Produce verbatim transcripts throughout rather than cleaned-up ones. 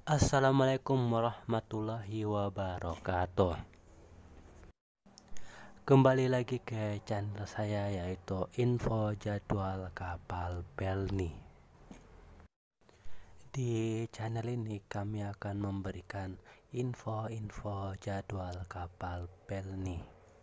Assalamualaikum warahmatullahi wabarakatuh. Kembali lagi ke channel saya, yaitu info jadwal kapal Pelni. Di channel ini kami akan memberikan info-info jadwal kapal Pelni.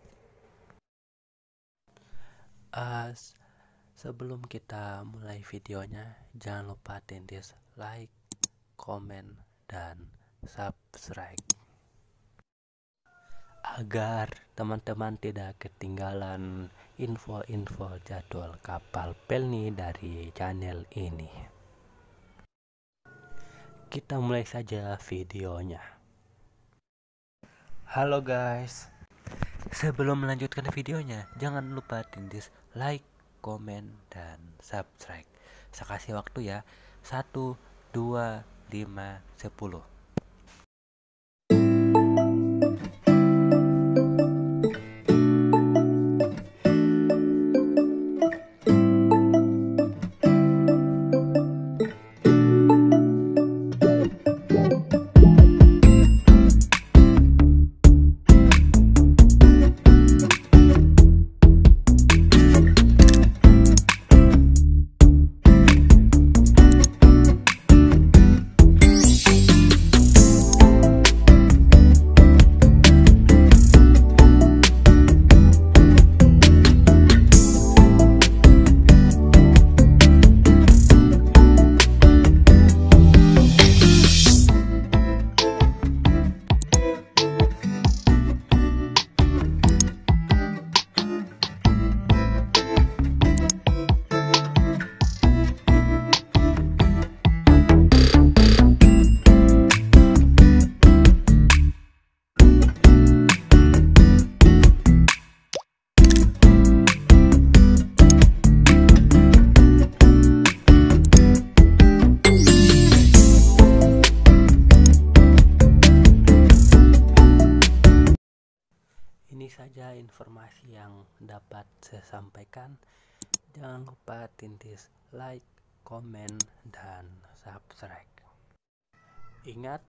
Uh, sebelum kita mulai videonya, jangan lupa tindis like, komen, dan subscribe agar teman-teman tidak ketinggalan info-info jadwal kapal Pelni dari channel ini. Kita mulai saja videonya. Halo guys, sebelum melanjutkan videonya, jangan lupa tindis like, komen, dan subscribe. Saya kasih waktu ya, satu, dua, lima, sepuluh. Ini saja informasi yang dapat saya sampaikan. Jangan lupa tindis like, komen, dan subscribe. Ingat,